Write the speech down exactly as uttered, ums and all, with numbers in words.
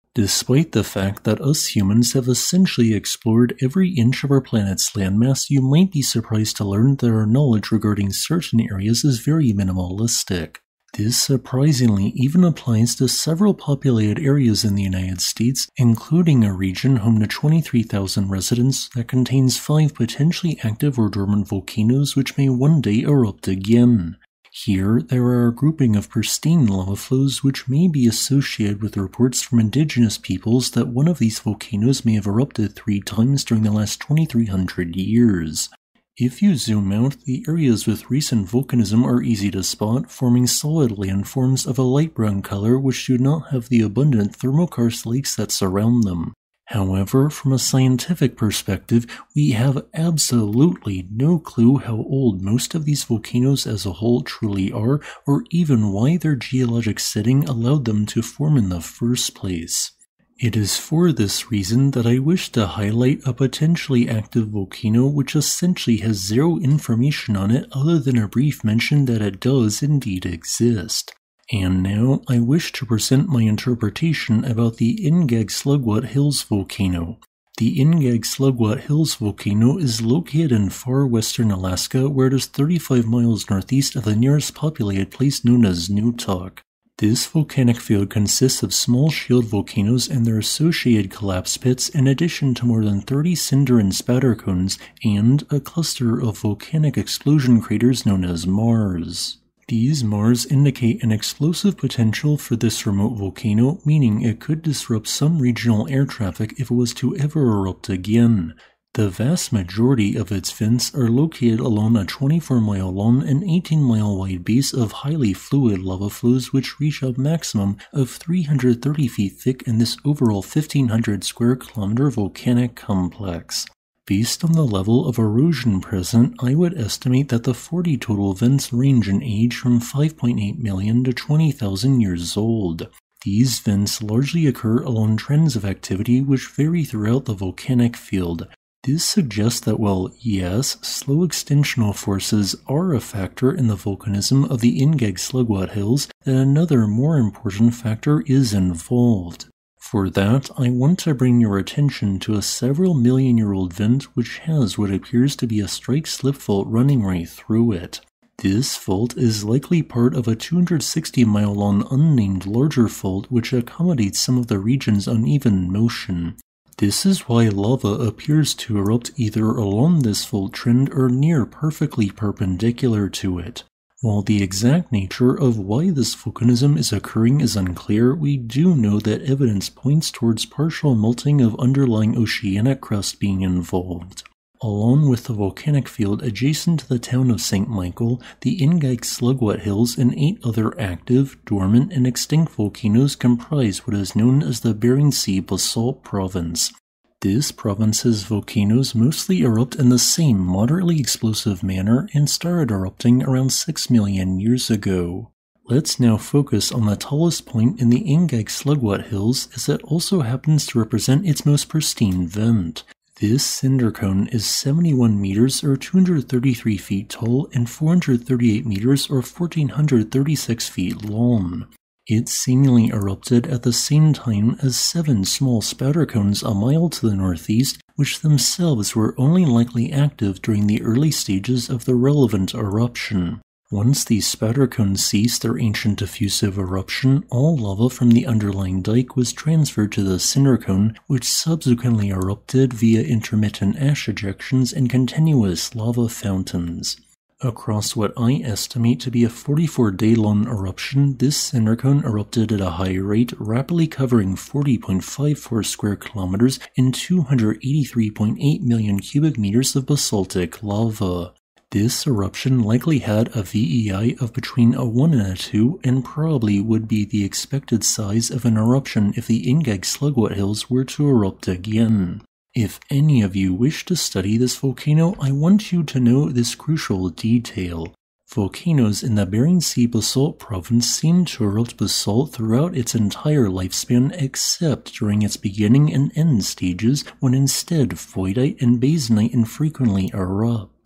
Despite the fact that us humans have essentially explored every inch of our planet's landmass, you might be surprised to learn that our knowledge regarding certain areas is very minimalistic. This surprisingly even applies to several populated areas in the United States, including a region home to twenty-three thousand residents that contains five potentially active or dormant volcanoes which may one day erupt again. Here, there are a grouping of pristine lava flows which may be associated with reports from indigenous peoples that one of these volcanoes may have erupted three times during the last twenty-three hundred years. If you zoom out, the areas with recent volcanism are easy to spot, forming solid landforms of a light brown color which do not have the abundant thermokarst lakes that surround them. However, from a scientific perspective, we have absolutely no clue how old most of these volcanoes as a whole truly are, or even why their geologic setting allowed them to form in the first place. It is for this reason that I wish to highlight a potentially active volcano which essentially has zero information on it other than a brief mention that it does indeed exist. And now I wish to present my interpretation about the Ingakslugwat Hills volcano. The Ingakslugwat Hills volcano is located in far western Alaska, where it is thirty-five miles northeast of the nearest populated place known as Newtok. This volcanic field consists of small shield volcanoes and their associated collapse pits, in addition to more than thirty cinder and spatter cones, and a cluster of volcanic explosion craters known as maars. These maars indicate an explosive potential for this remote volcano, meaning it could disrupt some regional air traffic if it was to ever erupt again. The vast majority of its vents are located along a twenty-four mile long and eighteen mile wide base of highly fluid lava flows which reach a maximum of three hundred thirty feet thick in this overall fifteen hundred square kilometer volcanic complex. Based on the level of erosion present, I would estimate that the forty total vents range in age from five point eight million to twenty thousand years old. These vents largely occur along trends of activity which vary throughout the volcanic field. This suggests that while, yes, slow extensional forces are a factor in the volcanism of the Ingakslugwat Hills, that another more important factor is involved. For that, I want to bring your attention to a several million year old vent which has what appears to be a strike-slip fault running right through it. This fault is likely part of a two hundred sixty mile long unnamed larger fault which accommodates some of the region's uneven motion. This is why lava appears to erupt either along this fault trend or near perfectly perpendicular to it. While the exact nature of why this volcanism is occurring is unclear, we do know that evidence points towards partial melting of underlying oceanic crust being involved. Along with the volcanic field adjacent to the town of Saint Michael, the Ingakslugwat Hills and eight other active, dormant, and extinct volcanoes comprise what is known as the Bering Sea Basalt Province. This province's volcanoes mostly erupt in the same moderately explosive manner and started erupting around six million years ago. Let's now focus on the tallest point in the Ingakslugwat Hills, as it also happens to represent its most pristine vent. This cinder cone is seventy-one meters or two hundred thirty-three feet tall and four hundred thirty-eight meters or one thousand four hundred thirty-six feet long. It seemingly erupted at the same time as seven small spatter cones a mile to the northeast, which themselves were only likely active during the early stages of the relevant eruption. Once these spatter cones ceased their ancient diffusive eruption, all lava from the underlying dike was transferred to the cinder cone, which subsequently erupted via intermittent ash ejections and continuous lava fountains. Across what I estimate to be a forty-four day long eruption, this cinder cone erupted at a high rate, rapidly covering forty point five four square kilometers and two hundred eighty-three point eight million cubic meters of basaltic lava. This eruption likely had a V E I of between a one and a two, and probably would be the expected size of an eruption if the Ingakslugwat Hills were to erupt again. If any of you wish to study this volcano, I want you to know this crucial detail. Volcanoes in the Bering Sea Basalt Province seem to erupt basalt throughout its entire lifespan except during its beginning and end stages, when instead voidite and basanite infrequently erupt.